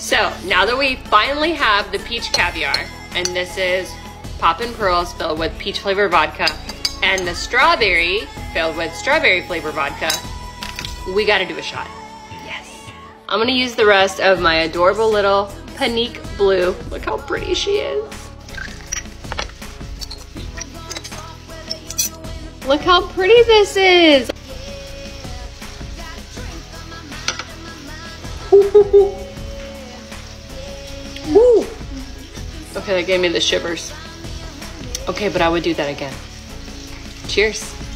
So now that we finally have the peach caviar, and this is Poppin' Pearls filled with peach flavor vodka, and the strawberry filled with strawberry flavor vodka, we gotta do a shot. Yes. I'm gonna use the rest of my adorable little Panique Blue. Look how pretty she is. Look how pretty this is. Woo. Okay, that gave me the shivers. Okay, but I would do that again. Cheers.